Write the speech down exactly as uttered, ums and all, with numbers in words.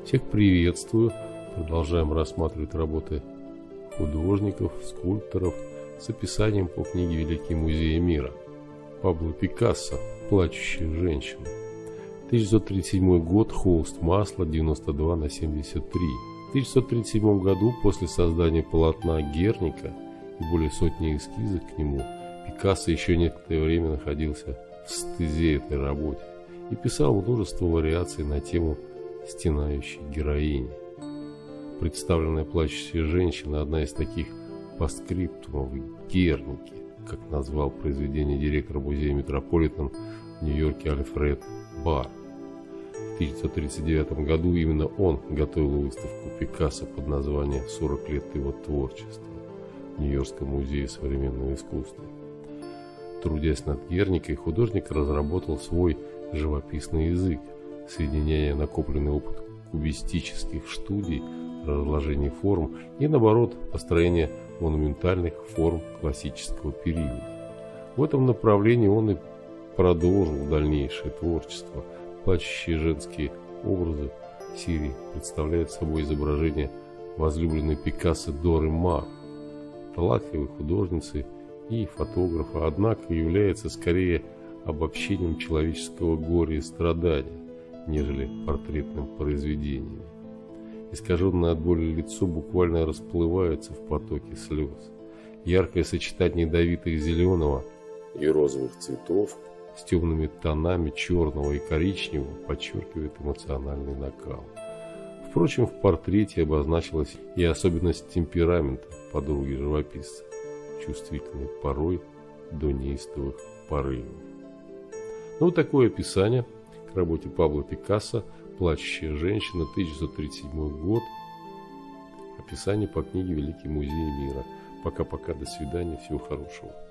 Всех приветствую. Продолжаем рассматривать работы художников, скульпторов с описанием по книге «Великие музеи мира». Пабло Пикассо «Плачущая женщина». тысяча девятьсот тридцать седьмой год, холст масла девяносто два на семьдесят три. В тысяча девятьсот тридцать седьмом году, после создания полотна «Герника» и более сотни эскизов к нему, Пикассо еще некоторое время находился в стезе этой работе и писал множество вариаций на тему стенающей героини. Представленная плачущая женщина – одна из таких постскриптумов «Герники», как назвал произведение директор музея Метрополитен в Нью-Йорке Альфред Барр. В тысяча девятьсот тридцать девятом году именно он готовил выставку Пикассо под названием «сорок лет его творчества» в Нью-Йоркском музее современного искусства. Трудясь над Герникой, художник разработал свой живописный язык, соединяя накопленный опыт кубистических студий, разложения форм и, наоборот, построение монументальных форм классического периода. В этом направлении он и продолжил дальнейшее творчество. Плачущие женские образы серии представляют собой изображение возлюбленной Пикассо Доры Мар, талантливой художницы и фотографа, однако является скорее обобщением человеческого горя и страдания, нежели портретным произведением. Искаженное от боли лицо буквально расплывается в потоке слез. Яркое сочетание ядовитых зеленого и розовых цветов с темными тонами черного и коричневого подчеркивает эмоциональный накал. Впрочем, в портрете обозначилась и особенность темперамента подруги живописца, чувствительной порой до неистовых порывов. Ну, вот такое описание к работе Пабло Пикассо «Плачущая женщина», тысяча девятьсот тридцать седьмой год. Описание по книге «Великие музеи мира». Пока-пока, до свидания, всего хорошего.